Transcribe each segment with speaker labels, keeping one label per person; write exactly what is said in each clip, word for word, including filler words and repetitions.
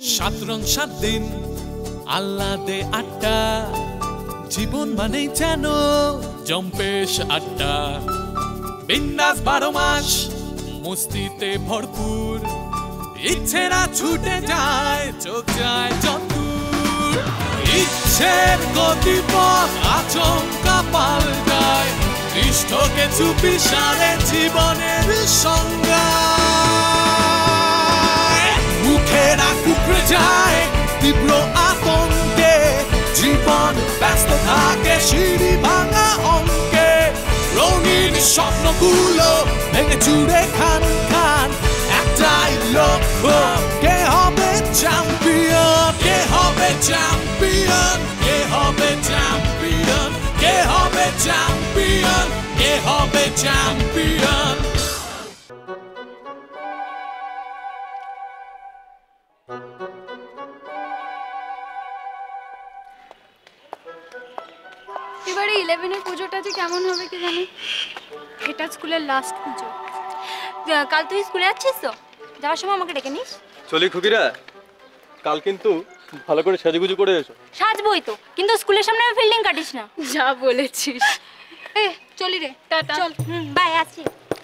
Speaker 1: সাত রং সাত দিন আল্লাদে আড্ডা, জীবন মানেই যেন জম্পেশ আড্ডা। বিন্দাস বারো মাস মস্তিতে ভরপুর, ইচ্ছেরা ছুটে যায় চোখ যায় যতদূর। ইচ্ছের গতিপথ আচমকা পাল্টায়, পৃষ্ঠকে চুপি সারে জীবনের সংজ্ঞা। মুখেরা কুকড়ে যায় তীব্র আতঙ্কে, জীবন ব্যস্ত থাকে সিঁড়ি ভাঙা অঙ্কে। রঙিন স্বপ্নগুলো ভেঙে চুড়ে খান খান, একটাই লক্ষ্য কে হবে চ্যাম্পিয়ন, কে হবে চ্যাম্পিয়ন, কে হবে চ্যাম্পিয়ন, কে হবে চ্যাম্পিয়ন, কে হবে চ্যাম্পিয়ন।
Speaker 2: এবারে ইলেভেনের পুজোটা যে কেমন হবে কি জানি। এটা স্কুলের লাস্ট পুজো। কাল তুই স্কুলে যাচ্ছিস তো? যাওয়ার সময় আমাকে ডেকে নিস।
Speaker 3: চলি খুকিরা, কাল কিন্তু ভালো করে সাজুগুজু করে এসো।
Speaker 2: সাজবই তো, কিন্তু স্কুলের সামনে আমি ফিল্ডিং কাটিস না। যা বলেছিস। এ চলি রে, টাটা। চল, হুম বাই, আসি।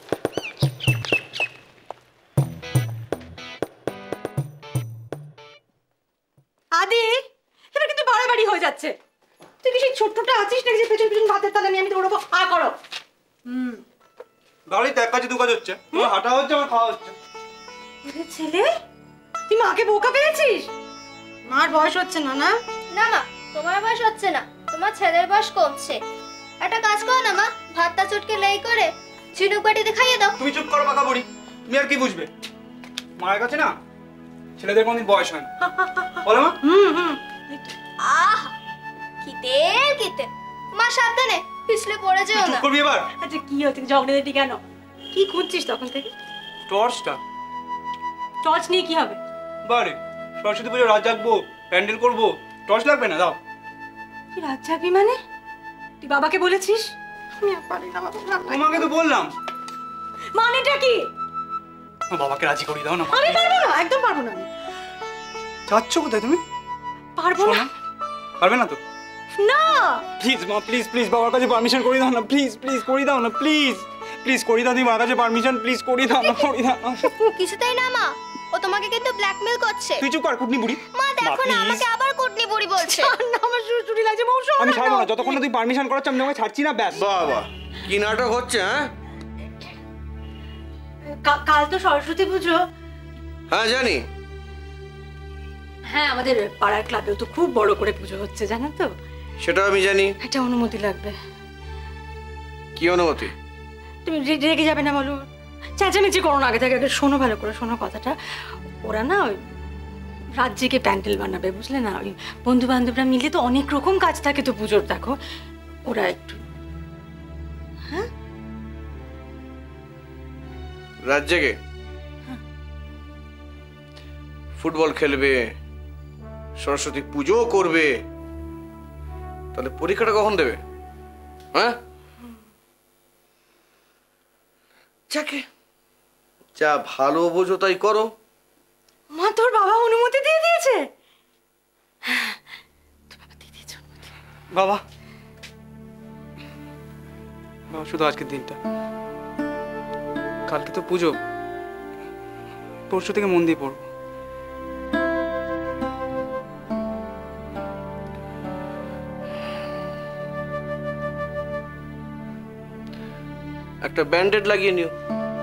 Speaker 4: আদি, এটা কিন্তু বাড়াবাড়ি হয়ে যাচ্ছে। তুই কি সেই ছোট্টটা আছিস নাকি যে পেছন পেছন ভাতের তালা নিয়ে আমি দৌড়াবো? আ করো। হুম,
Speaker 3: বাড়িতে এক কাজে দু কাজ হচ্ছে, তোমার হাঁটা হচ্ছে আমার খাওয়া হচ্ছে।
Speaker 4: আরে ছেলে, তুই মাকে বোকা পেয়েছিস? মার বয়স হচ্ছে না না?
Speaker 5: না মা, তোমার বয়স হচ্ছে না, তোমার ছেলের বয়স কমছে। একটা কাজ করো না মা, ভাতটা চটকে লেই করে ঝিনুক বাটিতে খাইয়ে দাও।
Speaker 3: তুমি চুপ করো বাঁকা বুড়ি, তুমি আর কি বুঝবে? মায়ের কাছে না ছেলেদের কোনদিন বয়স হয় না, বলো মা?
Speaker 4: হুম হুম।
Speaker 5: আহ কিতে কিতে, মা সাবধানে, পিছলে পড়ে যেও
Speaker 3: চুপ
Speaker 5: না।
Speaker 3: করবি এবার?
Speaker 4: আচ্ছা কি হচ্ছে ঝগড়াঝাটি কেন? কি খুঁজছিস তখন থেকে?
Speaker 3: টর্চটা।
Speaker 4: টর্চ নিয়ে কি হবে?
Speaker 3: বারে সরস্বতী পুজো রাত জাগবো, প্যান্ডেল করবো, টর্চ লাগবে না? দাও।
Speaker 4: কি রাত জাগবি মানে? তুই বাবাকে বলেছিস? আমি আর পারি না বাবা।
Speaker 3: তোমাকে তো বললাম।
Speaker 4: মানেটা কি?
Speaker 3: বাবাকে রাজি করিয়ে দাও না।
Speaker 4: আমি পারবো না, একদম পারবো না।
Speaker 3: যাচ্ছ কোথায় তুমি?
Speaker 4: পারবো না।
Speaker 3: পারবে না তো?
Speaker 4: না
Speaker 3: প্লিজ মা, প্লিজ প্লিজ বাবার কাছে পারমিশন করিয়ে দাও না, প্লিজ প্লিজ করিয়ে দাও না, প্লিজ প্লিজ করিয়ে দাও, তুমি বাবার কাছে পারমিশন প্লিজ করিয়ে দাও না, করিয়ে দাও না।
Speaker 5: কিছুতেই না মা, ও তোমাকে কিন্তু ব্ল্যাকমেল করছে।
Speaker 3: তুই চুপ কর কুটনি বুড়ি।
Speaker 5: মা দেখো না, আমাকে আবার কুটনি বুড়ি বলছে।
Speaker 4: না, আমার চুরি লাগছে মৌসুম।
Speaker 3: আমি ছাড়বো না, যতক্ষণ না তুই পারমিশন করাচ্ছ আমি তোমাকে ছাড়ছি না, ব্যাস।
Speaker 6: বাবা কি নাটক হচ্ছে? হ্যাঁ
Speaker 4: কাল তো সরস্বতী পুজো।
Speaker 6: হ্যাঁ জানি।
Speaker 4: হ্যাঁ, আমাদের পাড়ার ক্লাবেও তো খুব বড় করে পুজো হচ্ছে, জানো তো?
Speaker 6: সেটা আমি জানি।
Speaker 4: একটা অনুমতি লাগবে।
Speaker 6: কি অনুমতি?
Speaker 4: তুমি রেগে যাবে না বলো? চেঁচামেচি করো না, আগে থেকে আগে শোনো, ভালো করে শোনো কথাটা। ওরা না ওই রাজ্যকে প্যান্ডেল বানাবে, বুঝলে না? ওই বন্ধু বান্ধবরা মিলে তো অনেক রকম কাজ থাকে তো পুজোর, দেখো ওরা একটু। হ্যাঁ
Speaker 6: রাত জেগে ফুটবল খেলবে, সরস্বতী পুজো করবে, তাহলে পরীক্ষাটা কখন দেবে? হ্যাঁ যাকে যা ভালো বোঝো তাই করো।
Speaker 4: মা, তোর বাবা অনুমতি দিয়ে দিয়েছে?
Speaker 3: বাবা বাবা শুধু আজকের দিনটা, কালকে তো পুজো, পরশু থেকে মন দিয়ে পড়বো।
Speaker 6: একটা ব্যান্ডেড লাগিয়ে নিও।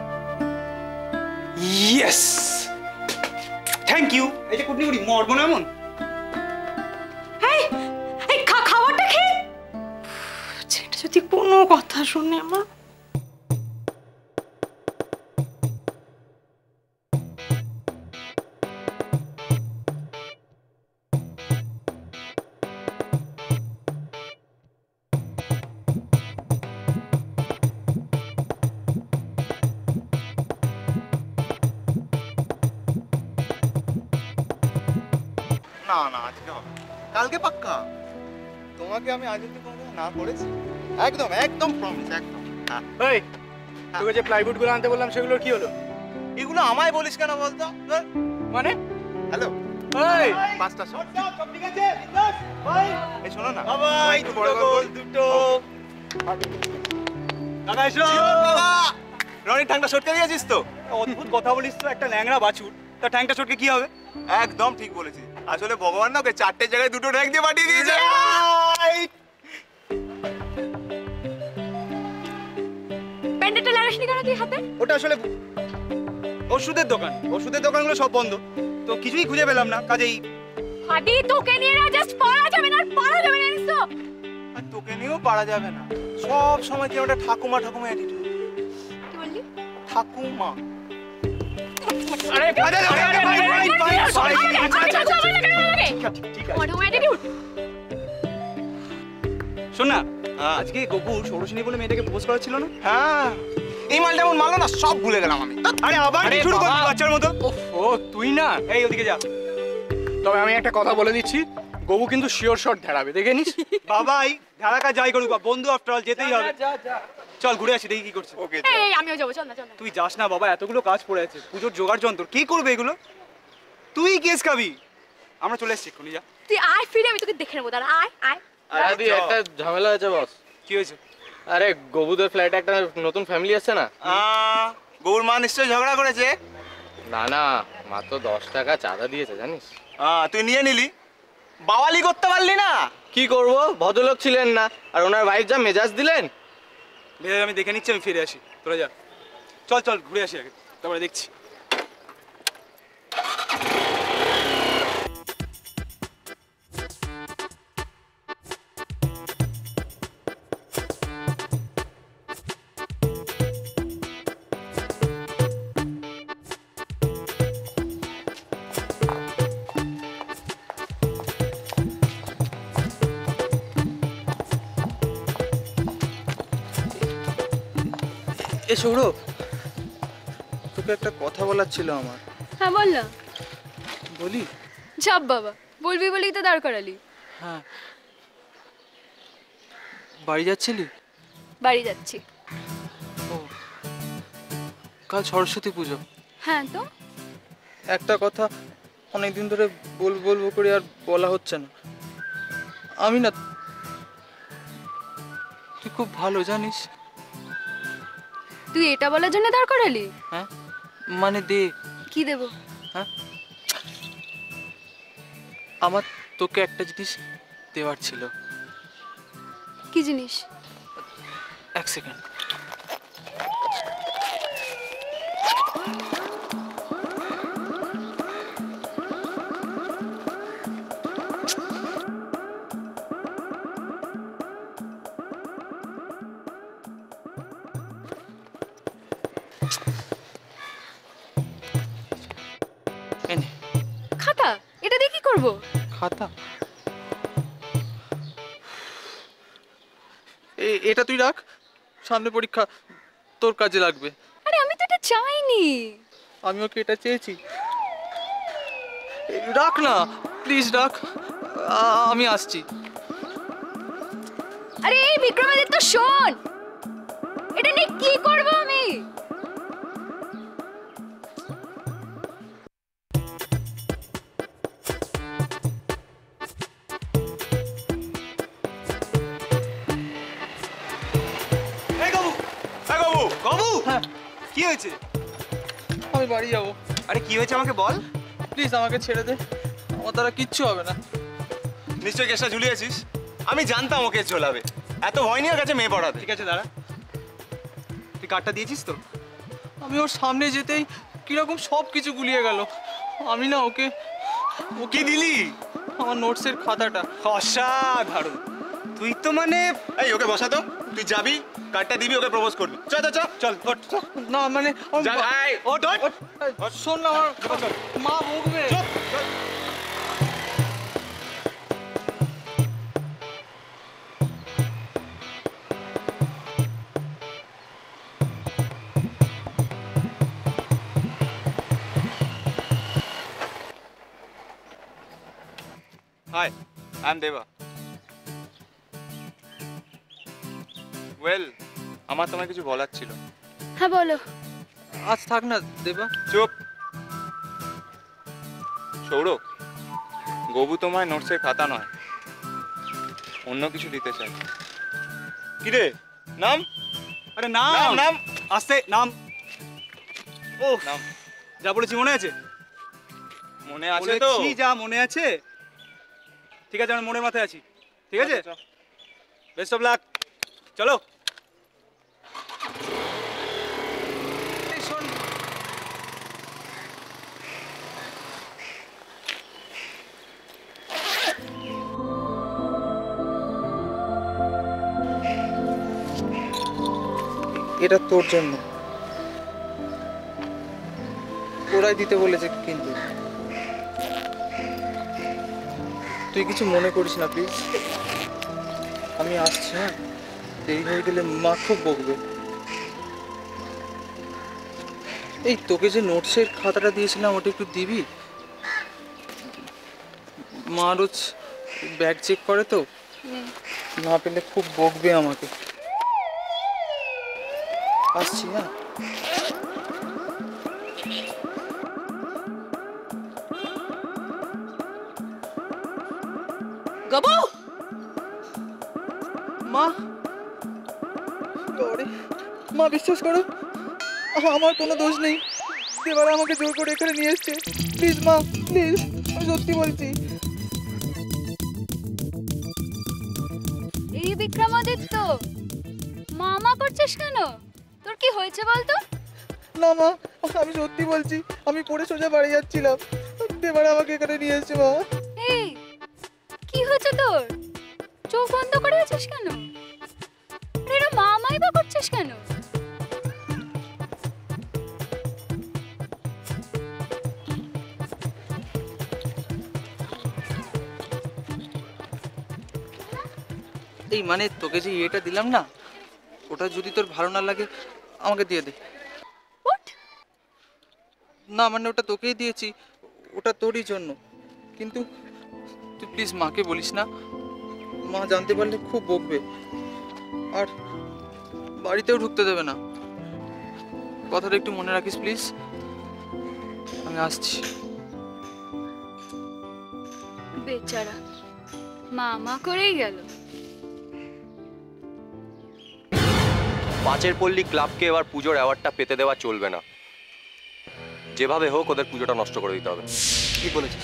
Speaker 3: Yes, thank you. এই যে কুটনি বুড়ি, মরবো না এমন।
Speaker 4: এই এই খাবারটা খেয়ে ছেলেটা যদি কোনো কথা শুনে আমার।
Speaker 7: না না আজকে হবে, কালকে পাক্কা। তোমাকে আমি আজ অব্দি কোনো না করেছি? একদম একদম প্রমিস, একদম। হ্যাঁ
Speaker 3: এই তোকে যে প্লাইউড গুলো আনতে বললাম সেগুলোর কি হলো?
Speaker 7: এগুলো আমায় বলিস কেন বলতো?
Speaker 3: মানে
Speaker 7: হ্যালো, এই পাঁচটা শট সব ঠিক আছে বিন্দাস ভাই এই শোনো না
Speaker 3: ভাই
Speaker 7: একটু বড়
Speaker 3: দুটো
Speaker 7: গোল
Speaker 3: দুটো কাকা এসো
Speaker 7: রনি ঠ্যাংটা শটকে দিয়েছিস তো?
Speaker 3: অদ্ভুত কথা বলিস তো, একটা ল্যাংড়া বাছুর তা ঠ্যাংটা ছটকে কি হবে?
Speaker 7: একদম ঠিক বলেছিস। আসলে ভগবান না ওকে চারটে জায়গায় দুটো ঠ্যাং দিয়ে পাঠিয়ে দিয়েছে।
Speaker 2: ব্যান্ডেডটা লাগাসনি কেন তুই হাতে?
Speaker 3: ওটা আসলে ওষুধের দোকান, ওষুধের দোকানগুলো সব বন্ধ, তো কিছুই খুঁজে পেলাম না, কাজেই
Speaker 2: হাদি তোকে নিয়ে না জাস্ট পড়া যাবে না, আর পড়া যাবে না জানিস তো?
Speaker 7: আর তোকে নিয়েও পারা যাবে না, সব সময় কি ওটা ঠাকুমা ঠাকুমা অ্যাটিটিউড।
Speaker 2: কি বললি?
Speaker 7: ঠাকুমা
Speaker 3: আরে আরে আরে আরে ভাই ভাই ভাই
Speaker 2: আচ্ছা আচ্ছা ঠিক আছে ওটা অ্যাটিটিউড।
Speaker 3: শোন না, আজকে গপু ষোড়শিনী বলে মেয়েটাকে প্রপোজ করা ছিল না?
Speaker 7: হ্যাঁ, এই মালটা এমন মারলো না সব ভুলে গেলাম আমি।
Speaker 3: আরে আবার কি শুরু করছিস বাচ্চার মতো?
Speaker 8: ও তুই না,
Speaker 3: এই ওদিকে যা।
Speaker 8: তবে আমি একটা কথা বলে দিচ্ছি, গবু কিন্তু শিওর শট ধারাবে, দেখে নিস।
Speaker 3: বাবাই ধারাকা যাই করুক, বন্ধু আফটার অল যেতেই হবে। চল ঘুরে আসি, দেখি কি করছে।
Speaker 7: ওকে
Speaker 2: এই আমিও যাবো, চল না চল না।
Speaker 3: তুই যাস না বাবা, এতগুলো কাজ পড়ে আছে, পুজোর জোগাড় যন্ত্র কি করবে এগুলো? তুই কেস খাবি, আমরা চলে এসছি এক্ষুনি, যা।
Speaker 2: তুই আয় ফিরে, আমি তোকে দেখে নেবো, দাঁড়া আয় আয়।
Speaker 6: আরে দি একটা ঝামেলা হয়েছে বস।
Speaker 3: কি হয়েছে?
Speaker 6: আরে গবুদের ফ্ল্যাটে একটা নতুন ফ্যামিলি আসছে না।
Speaker 7: গৌর মা নিশ্চয়ই ঝগড়া করেছে।
Speaker 6: না না, মাত্র দশ টাকা চাঁদা দিয়েছে জানিস।
Speaker 7: হ্যাঁ, তুই নিয়ে নিলি, বাওয়ালি করতে পারলি না।
Speaker 6: কি করব, ভদ্রলোক ছিলেন না, আর ওনার ওয়াইফ যা মেজাজ দিলেন।
Speaker 3: ভেবে আমি দেখে নিচ্ছি, আমি ফিরে আসি, তোরা যা। চল চল ঘুরে আসি আগে, তারপরে দেখছি।
Speaker 7: এ সৌরভ, তোকে একটা কথা বলার ছিল আমার।
Speaker 2: হ্যাঁ বল না।
Speaker 7: বলি?
Speaker 2: চাপ বাবা, বলবি বলেই তো দাঁড় করালি।
Speaker 7: হ্যাঁ, বাড়ি যাচ্ছিলি?
Speaker 2: বাড়ি যাচ্ছি।
Speaker 7: ও, কাল সরস্বতী পুজো।
Speaker 2: হ্যাঁ তো
Speaker 7: একটা কথা অনেকদিন ধরে বলবো বলবো করে আর বলা হচ্ছে না। আমি না, তুই খুব ভালো জানিস।
Speaker 2: তুই এটা বলার জন্য দাঁড় করালি?
Speaker 7: হ্যাঁ, মানে দে।
Speaker 2: কি দেব?
Speaker 7: হ্যাঁ, আমার তোকে একটা জিনিস দেওয়ার ছিল।
Speaker 2: কি জিনিস?
Speaker 7: এক সেকেন্ড। এনে
Speaker 2: খাতা। এটা দিয়ে কি করবো?
Speaker 7: খাতা? এ- এটা তুই রাখ, সামনে পরীক্ষা, তোর কাজে লাগবে।
Speaker 2: আরে আমি তো এটা চাইনি।
Speaker 7: আমি ওকে এটা চেয়েছি। এ, রাখ না প্লিজ, রাখ, আ- আমি আসছি।
Speaker 2: আরে এই বিক্রমাদিত্য শোন, এটা নিয়ে কি করবো আমি?
Speaker 3: এই গবু, এই গবু, গবু,
Speaker 7: হ্যাঁ,
Speaker 3: কি হয়েছে?
Speaker 7: আমি বাড়ি যাবো।
Speaker 3: আরে কি হয়েছে আমাকে বল।
Speaker 7: প্লিজ আমাকে ছেড়ে দে, আমার দ্বারা কিচ্ছু হবে না।
Speaker 9: নিশ্চয়ই কেসটা ঝুলিয়েছিস। আমি জানতাম ওকে ঝোলাবে, এত ভয় নিয়ে ওর কাছে মেয়ে পড়াতে।
Speaker 3: ঠিক আছে দাঁড়া, তুই কার্ডটা দিয়েছিস তো?
Speaker 7: আমি ওর সামনে যেতেই কিরকম সব কিছু গুলিয়ে গেল। আমি না ওকে
Speaker 9: কি দিলি?
Speaker 7: আমার নোটসের খাতাটা।
Speaker 3: অসাধারণ, তুই তো মানে
Speaker 9: এই ওকে বসা তো, তুই যাবি কার্ডটা দিবি, ওকে প্রপোজ করবি। চ চ চ
Speaker 3: চল ওঠ, চল।
Speaker 7: না মানে আমার
Speaker 9: যা,
Speaker 7: বা-
Speaker 9: এই,
Speaker 3: ওঠ, ওঠ।
Speaker 7: ওঠ, শোন না, আমার মা বকবে।
Speaker 9: Hi, I am Deba. Well, আমার তোমায় কিছু বলার ছিল।
Speaker 2: হ্যাঁ বলো।
Speaker 7: আজ থাক না দেবা।
Speaker 9: চুপ। সৌরভ, গবু তোমায় নোটসের খাতা নয়, অন্য কিছু দিতে চাই। কিরে নাম?
Speaker 3: আরে নাম
Speaker 9: নাম নাম
Speaker 3: আস্তে নাম। ও
Speaker 9: নাম
Speaker 3: যা বলেছি মনে আছে?
Speaker 9: মনে আছে তো?
Speaker 3: বলেছি যা মনে আছে। ঠিক আছে, আমি মনের মাথায় আছি। ঠিক আছে, বেস্ট অফ লাক। চলো।
Speaker 7: এটা তোর জন্য, ওরাই দিতে বলেছে, কিন্তু তুই কিছু মনে করিস না প্লিজ। আমি আসছি, হ্যাঁ? দেরি হয়ে গেলে মা খুব বকবে। এই তোকে যে নোটসের খাতাটা দিয়েছিলাম ওটা একটু দিবি? মা রোজ ব্যাগ চেক করে তো, না পেলে খুব বকবে আমাকে। আসছি, হ্যাঁ?
Speaker 10: গবু,
Speaker 7: মা সরি মা, বিশ্বাস করো আমার কোনো দোষ নেই। দেবারা আমাকে জোর করে এখানে নিয়ে এসছে। প্লিজ মা, প্লিজ, আমি সত্যি বলছি।
Speaker 2: এই বিক্রমাদিত্য, মামা করছিস কেন? তোর কি হয়েছে বলতো?
Speaker 7: না মা, আমি সত্যি বলছি, আমি পড়ে সোজা বাড়ি যাচ্ছিলাম, দেবারা আমাকে এখানে নিয়ে এসছে। মা,
Speaker 2: এই কি হয়েছে তোর? চোখ বন্ধ করে আছিস কেন? এরা মামাই বা করছিস কেন?
Speaker 7: এই মানে তোকে যে ইয়েটা দিলাম না, ওটা যদি তোর ভালো না লাগে আমাকে দিয়ে দে। না মানে ওটা তোকেই দিয়েছি, ওটা তোরই জন্য, কিন্তু তুই প্লিজ মাকে বলিস না, মা জানতে পারলে খুব বকবে, আর বাড়িতেও ঢুকতে দেবে না। কথাটা একটু মনে রাখিস প্লিজ। আমি আসছি।
Speaker 2: বেচারা মামা করেই গেল।
Speaker 11: পাঁচের পল্লী ক্লাবকে এবার পুজোর অ্যাওয়ার্ডটা পেতে দেওয়া চলবে না। যেভাবে হোক ওদের পুজোটা নষ্ট করে দিতে হবে।
Speaker 12: কি বলেছিস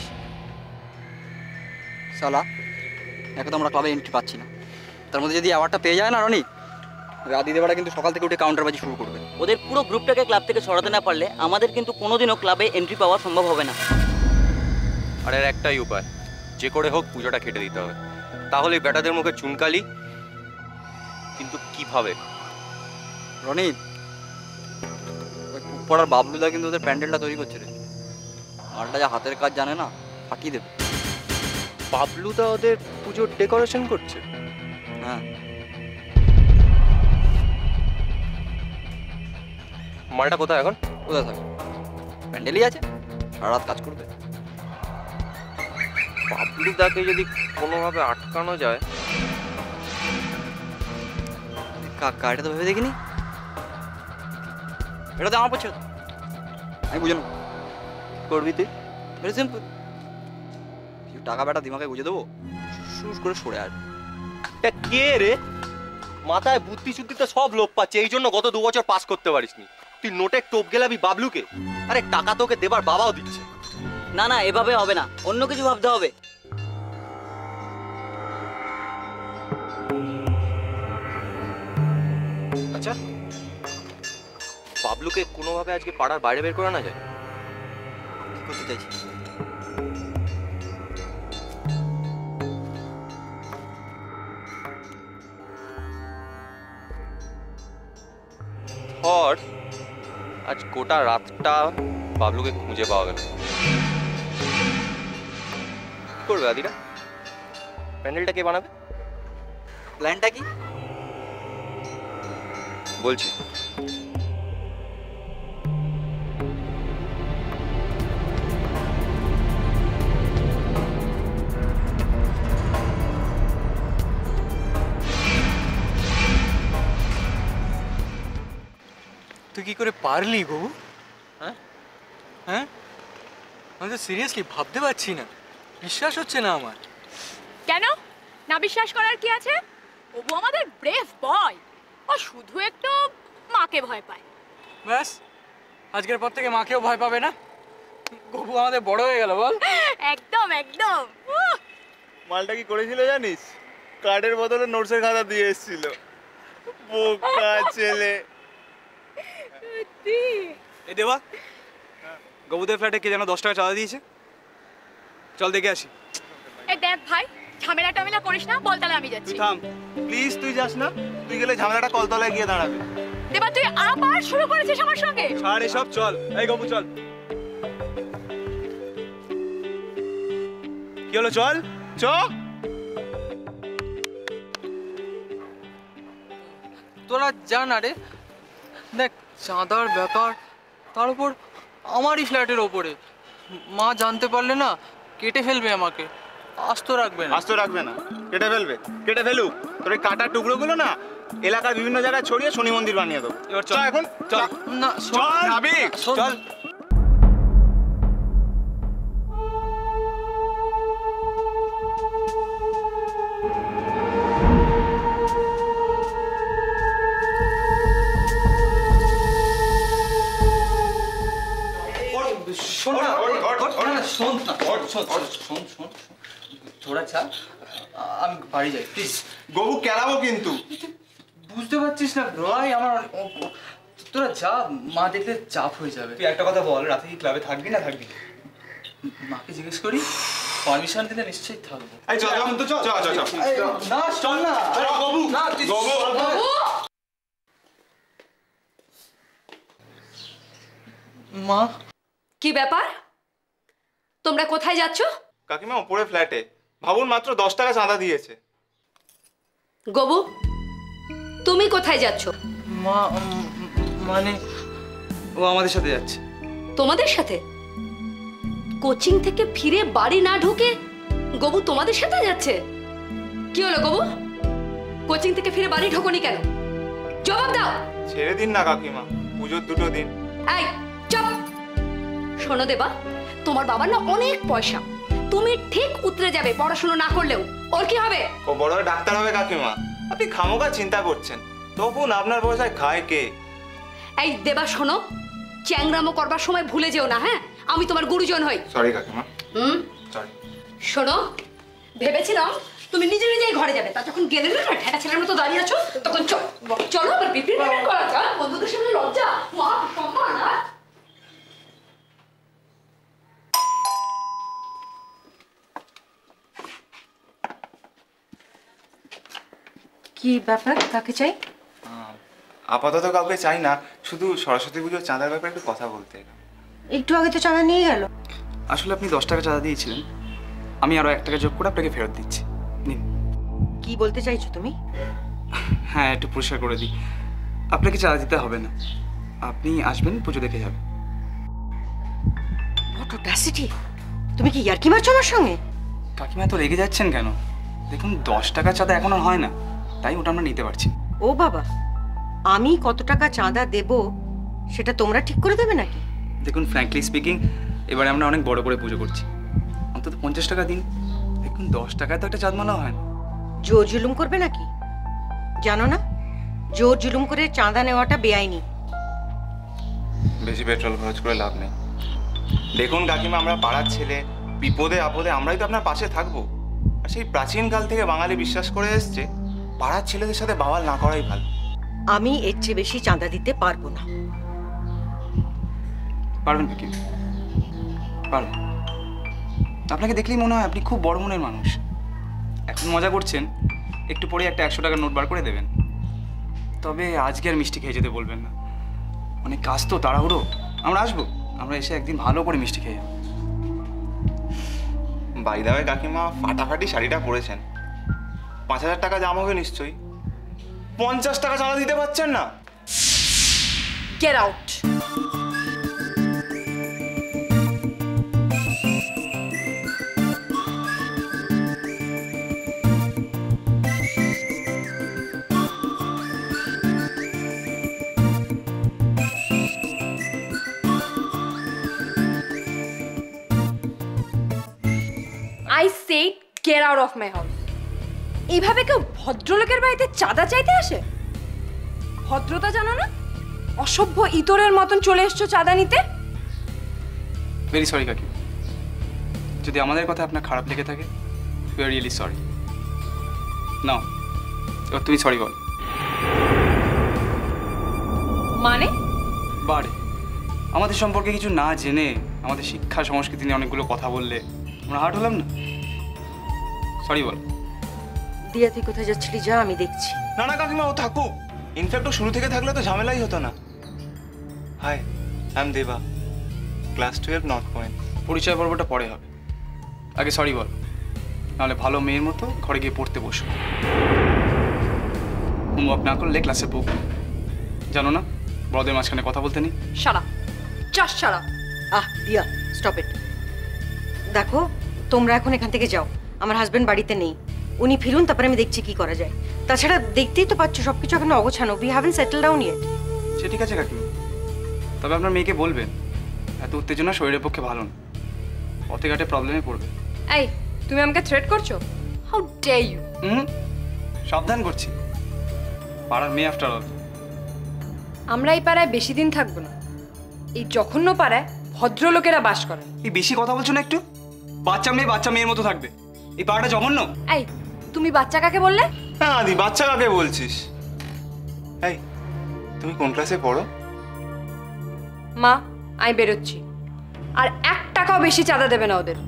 Speaker 12: শালা? এখন তো আমরা ক্লাবে এন্ট্রি পাচ্ছি না, তার মধ্যে যদি অ্যাওয়ার্ডটা পেয়ে যায় না রনি, রাদি দেবাটা কিন্তু সকাল থেকে উঠে কাউন্টারবাজি শুরু করবে।
Speaker 10: ওদের পুরো গ্রুপটাকে ক্লাব থেকে সরাতে না পারলে আমাদের কিন্তু কোনোদিনও ক্লাবে এন্ট্রি পাওয়া সম্ভব হবে না।
Speaker 11: আর এর একটাই উপায়, যে করে হোক পুজোটা কেটে দিতে হবে, তাহলে ব্যাটাদের মুখে চুনকালি। কিন্তু কিভাবে?
Speaker 12: রনি, পড়ার বাবলুদা কিন্তু ওদের প্যান্ডেলটা তৈরি করছে রে। মালটা যা হাতের কাজ জানে না, ফাটিয়ে দেবে।
Speaker 11: বাবলুদা ওদের পুজোর ডেকোরেশন করছে?
Speaker 12: হ্যাঁ।
Speaker 11: মালটা কোথায় এখন?
Speaker 12: কোথায় থাকে? প্যান্ডেলই আছে, সারা রাত কাজ করবে।
Speaker 11: বাবলুদাকে যদি কোনোভাবে আটকানো যায়।
Speaker 12: কাকা, এটা তো ভেবে দেখিনি। এটা তো আমার পছন্দ, আমি বুঝে নেবো। করবি তুই? ভেরি সিম্পল, কিছু টাকা বেটা দিমাকে বুঝে দেবো, শুরু করে সরে আসবে।
Speaker 11: এটা কে রে? মাথায় বুদ্ধি শুদ্ধিতে সব লোপ পাচ্ছে, এই জন্য গত দু বছর পাস করতে পারিসনি। তুই নোটের টোপ গেলাবি বাবলুকে? আরে টাকা তোকে দেবার বাবাও দিচ্ছে।
Speaker 10: না না, এভাবে হবে না, অন্য কিছু ভাবতে হবে।
Speaker 11: আচ্ছা, বাবলুকে কোনোভাবে আজকে পাড়ার বাইরে বের করে না যায়?
Speaker 12: কি করতে চাইছিস?
Speaker 11: ধর আজ গোটা রাতটা বাবলুকে খুঁজে পাওয়া গেল, কি করবে আদিরা? প্যান্ডেলটা কে বানাবে?
Speaker 12: প্ল্যানটা কি
Speaker 11: বলছি।
Speaker 3: তুই কি করে পারলি বাবু? হ্যাঁ হ্যাঁ আমি তো সিরিয়াসলি ভাবতে পারছি না।
Speaker 7: বিশ্বাস হচ্ছে না আমার।
Speaker 13: কেন না বিশ্বাস করার কি আছে? ওবু আমাদের ব্রেভ বয়, ও শুধু একটু মাকে ভয় পায়।
Speaker 7: ব্যাস, আজকের পর থেকে মাকেও ভয় পাবে না। গবু আমাদের বড় হয়ে গেল বল।
Speaker 13: একদম একদম।
Speaker 9: মালটা কি করেছিল জানিস? কার্ডের বদলে নোটসের খাতা দিয়ে এসেছিল। বোকা ছেলে।
Speaker 3: এ দেবা, গবুদের ফ্ল্যাটে কে যেন দশ টাকা চাঁদা দিয়েছে, চল দেখে আসি।
Speaker 13: এই দেখ ভাই, ঝামেলা টামেলা করিস না, বল তাহলে আমি যাচ্ছি।
Speaker 9: তুই থাম প্লিজ, তুই যাস না। তুই গেলে ঝামেলাটা কলতলায় গিয়ে দাঁড়াবে।
Speaker 13: দেবা তুই আবার শুরু করেছিস আমার সঙ্গে।
Speaker 3: ছাড় এসব, চল। এই গবু চল। কি হলো, চল চ।
Speaker 7: তোরা জান আরে, দেখ চাঁদার ব্যাপার, তার উপর আমারই ফ্ল্যাটের ওপরে। মা জানতে পারলে না কেটে ফেলবে আমাকে, আস্ত রাখবে না।
Speaker 9: আস্ত রাখবে না, কেটে ফেলবে। কেটে ফেলুক। তোর এই কাটার টুকরোগুলো না এলাকার বিভিন্ন জায়গায় ছড়িয়ে শনি মন্দির বানিয়ে দেবো। এবার চল এখন, চল।
Speaker 7: না
Speaker 9: চল যাবি, চল।
Speaker 7: শোন না, শোন না, শোন শোন শোন, তোরা যা, আমি বাড়ি যাই প্লিজ।
Speaker 9: গবু কেলাবো কিন্তু।
Speaker 7: বুঝতে পারছিস না ভাই আমার, তোরা যা, মা দেখলে চাপ হয়ে যাবে।
Speaker 3: তুই একটা কথা বল, রাতে কি ক্লাবে থাকবি না থাকবি?
Speaker 7: মাকে জিজ্ঞেস করি, পারমিশন দিলে নিশ্চয়ই থাকবো।
Speaker 9: এই চল এখন তো, চল চল চল।
Speaker 7: না চল না,
Speaker 9: গবু
Speaker 7: না
Speaker 9: গবু।
Speaker 7: মা,
Speaker 4: কি ব্যাপার, তোমরা কোথায় যাচ্ছ?
Speaker 9: কাকিমা উপরে ফ্ল্যাটে, ভাবুন মাত্র দশ টাকা চাঁদা দিয়েছে।
Speaker 4: গবু, তুমি কোথায় যাচ্ছ?
Speaker 7: মা মানে
Speaker 3: ও আমাদের সাথে যাচ্ছে।
Speaker 4: তোমাদের সাথে? কোচিং থেকে ফিরে বাড়ি না ঢুকে গবু তোমাদের সাথে যাচ্ছে? কি হলো গবু, কোচিং থেকে ফিরে বাড়ি ঢোকনি কেন? জবাব দাও।
Speaker 9: ছেড়ে দিন না কাকিমা, পুজোর দুটো দিন।
Speaker 4: এই চুপ। শোনো দেবা, তোমার বাবার না অনেক পয়সা, তুমি ঠিক উতরে যাবে পড়াশোনা না করলেও। ওর কি হবে?
Speaker 9: ও বড় হয়ে ডাক্তার হবে কাকিমা। আপনি খামোকা চিন্তা করছেন, তখন আপনার পয়সায় খায় কে?
Speaker 4: এই দেবা শোনো, চ্যাংরামো করবার সময় ভুলে যেও না, হ্যাঁ? আমি তোমার গুরুজন হই।
Speaker 9: সরি কাকিমা।
Speaker 4: Hmm
Speaker 9: sorry.
Speaker 4: শোনো, ভেবেছিলাম তুমি নিজে নিজেই ঘরে যাবে, তা যখন গেলে না ঠেটা ছেলের মতো দাঁড়িয়ে আছো, তখন চলো চলো আবার বিপিন বিপিন করা যাক, বন্ধুদের সামনে লজ্জা, মা সম্মান। আর কি ব্যাপার, কাকে চাই?
Speaker 9: আপাতত কাউকে চাই না, শুধু সরস্বতী পুজোর চাঁদার ব্যাপারে একটু কথা বলতে এলাম।
Speaker 4: একটু আগে তো চাঁদা নিয়ে গেল।
Speaker 3: আসলে আপনি দশ টাকা চাঁদা দিয়েছিলেন, আমি আরো এক টাকা যোগ করে আপনাকে ফেরত দিচ্ছি। নিন।
Speaker 4: কি বলতে চাইছো তুমি?
Speaker 3: হ্যাঁ, একটু পরিষ্কার করে দিই, আপনাকে চাঁদা দিতে হবে না, আপনি আসবেন, পুজো দেখে যাবেন।
Speaker 4: What audacity! তুমি কি ইয়ার্কি মারছো আমার সঙ্গে?
Speaker 3: কাকিমা তো রেগে যাচ্ছেন কেন? দেখুন, দশ টাকা চাঁদা এখন আর হয় না, তাই ওটা আমরা নিতে পারছি।
Speaker 4: ও বাবা, আমি কত টাকা চাঁদা দেব সেটা তোমরা ঠিক করে দেবে নাকি?
Speaker 3: দেখুন, ফ্র্যাঙ্কলি স্পিকিং, এবারে আমরা অনেক বড় করে পুজো করছি, অন্তত পঞ্চাশ টাকা দিন। দেখুন, দশ টাকায় তো একটা চাঁদ মানা হয় না।
Speaker 4: জোর জুলুম করবে নাকি? জানো না, জোর জুলুম করে চাঁদা নেওয়াটা বেআইনি।
Speaker 9: বেশি পেট্রোল খরচ করে লাভ নেই। দেখুন কাকিমা, আমরা পাড়ার ছেলে, বিপদে আপদে আমরাই তো আপনার পাশে থাকবো। আর সেই প্রাচীন কাল থেকে বাঙালি বিশ্বাস করে এসছে, পাড়ার ছেলেদের সাথে বাওয়াল না করাই ভালো।
Speaker 4: আমি এর চেয়ে বেশি চাঁদা দিতে পারবো না।
Speaker 3: পারবেন কি? পারবেন। আপনাকে দেখলেই মনে হয় আপনি খুব বড় মনের মানুষ। এখন মজা করছেন, একটু পরে একটা একশো টাকার নোট বার করে দেবেন। তবে আজকে আর মিষ্টি খেয়ে যেতে বলবেন না, অনেক কাজ তো, তাড়াহুড়ো। আমরা আসবো, আমরা এসে একদিন ভালো করে মিষ্টি খেয়ে যাবো।
Speaker 9: বাইদাবে কাকিমা, ফাটাফাটি শাড়িটা পরেছেন, পাঁচ হাজার টাকা দাম হবে নিশ্চয়ই। পঞ্চাশ টাকা চাঁদা দিতে পারছেন না?
Speaker 4: Get out.
Speaker 14: সে get out of my house. এইভাবে কেউ ভদ্রলোকের বাড়িতে চাঁদা চাইতে আসে? ভদ্রতা জানো না? অসভ্য ইতরের মতন চলে এসছো চাঁদা নিতে।
Speaker 3: ভেরি সরি কাকি, যদি আমাদের কথা আপনার খারাপ লেগে থাকে উই আর রিয়েলি সরি। নাও এবার তুমি সরি বল।
Speaker 14: মানে?
Speaker 3: বারে আমাদের সম্পর্কে কিছু না জেনে আমাদের শিক্ষা সংস্কৃতি নিয়ে অনেকগুলো কথা বললে আমরা হার্ট হলাম না? সরি বল।
Speaker 4: দিয়া তুই কোথায় যাচ্ছিলি? যা, আমি দেখছি।
Speaker 9: না না কাকিমা, ও থাকুক। ইনফ্যাক্ট ও শুরু থেকে থাকলে তো ঝামেলাই হতো না। Hi, I am Deba, class twelve North Point.
Speaker 3: পরিচয় পর্বটা পরে হবে, আগে সরি বল, নাহলে ভালো মেয়ের মতো ঘরে গিয়ে পড়তে বসো। হোমওয়ার্ক না করলে ক্লাসে বুক জানো না, বড়দের মাঝখানে কথা বলতে নেই।
Speaker 14: শালা, জাস্ট শালা।
Speaker 4: আহ দিয়া, স্টপ ইট। দেখো, তোমরা এখন এখান থেকে যাও, আমার হাজবেন্ড বাড়িতে নেই, উনি ফিরুন, তারপরে আমি দেখছি কি করা যায়। তাছাড়া দেখতেই তো পাচ্ছ সবকিছু এখন অগোছানো, we haven't settle down yet.
Speaker 3: সে ঠিক আছে কাকিমা, তবে আপনার মেয়েকে বলবেন এত উত্তেজনা শরীরের পক্ষে ভালো না, পথে ঘাটে প্রবলেমে পড়বে।
Speaker 14: এই, তুমি আমাকে থ্রেট করছো? How dare you!
Speaker 3: হুম, সাবধান করছি, পাড়ার মেয়ে আফটার অল।
Speaker 14: আমরা এই পাড়ায় বেশি দিন থাকবো না, এই জঘন্য পাড়ায় ভদ্রলোকেরা বাস করেন।
Speaker 3: এই বেশি কথা বলছো না একটু? বাচ্চা মেয়ে বাচ্চা মেয়ের মতো থাকবে, এই পাড়াটা জঘন্য।
Speaker 14: এই, তুমি বাচ্চা কাকে বললে?
Speaker 9: হ্যাঁ আদি, বাচ্চা কাকে বলছিস? এই, তুমি কোন ক্লাসে পড়ো?
Speaker 14: মা, আমি বেরোচ্ছি, আর এক টাকাও বেশি চাঁদা দেবে না ওদের।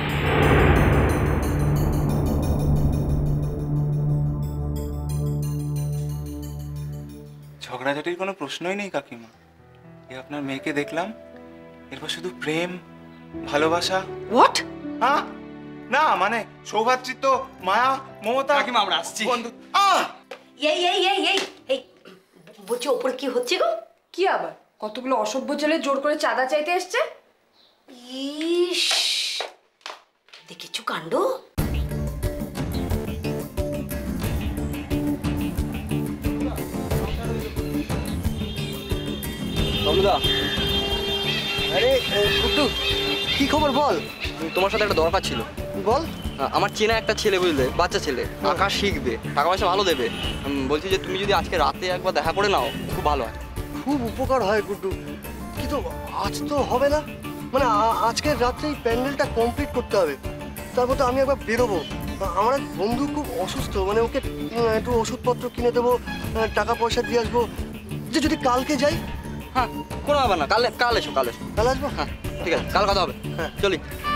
Speaker 9: ঝগড়াঝাটির কোনো প্রশ্নই নেই কাকিমা। এ আপনার মেয়েকে দেখলাম, এরপর শুধু প্রেম, ভালোবাসা।
Speaker 4: হোয়াট?
Speaker 9: হ্যাঁ, না মানে সৌভাতৃত্ব, মায়া, মমতা। কাকিমা আমরা আসছি। বন্ধু, আহ
Speaker 4: এই এই এই এই এই বলছি, ওপরে কি হচ্ছে গো?
Speaker 14: কি আবার? কতগুলো অসভ্য ছেলে জোর করে চাঁদা চাইতে এসছে।
Speaker 4: ইস, দেখেছো কাণ্ড?
Speaker 12: বাবলুদা, আরে কুট্টু, কি খবর বল? তোমার সাথে একটা দরকার ছিল। বল। আমার চেনা একটা ছেলে, বুঝলে, বাচ্চা ছেলে, আঁকা শিখবে, টাকা পয়সা ভালো দেবে। বলছি যে তুমি যদি আজকে রাতে একবার দেখা করে নাও খুব ভালো হয়।
Speaker 15: খুব উপকার হয় গুড্ডু, কিন্তু আজ তো হবে না, মানে আজকের রাত্রেই প্যান্ডেলটা কমপ্লিট করতে হবে, তারপর তো আমি একবার বেরোবো। আমার এক বন্ধু খুব অসুস্থ, মানে ওকে একটু ওষুধপত্র কিনে দেবো, টাকা পয়সা দিয়ে আসবো। যে যদি কালকে যাই?
Speaker 12: হ্যাঁ, কোনো ব্যাপার না, কাল কাল এসো, কাল এসো।
Speaker 15: কাল আসবো?
Speaker 12: হ্যাঁ ঠিক আছে, কাল কথা হবে। হ্যাঁ চলি।